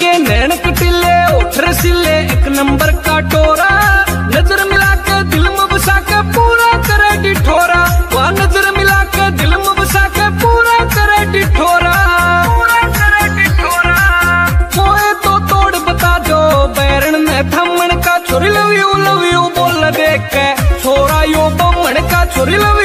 के नैन कटीले होठ रसीले एक नंबर का टोरा, नजर मिला के दिल में बसा के पूरा करे डिठोरा, वह नजर मिला के दिल में बसा के पूरा करे डिठोरा, पूरा करे डिठोरा। कोई तो तोड़ बता दो बैरन में थमन का, छोरी लव यू बोल देख के छोरा यो बमन का, छोरी लव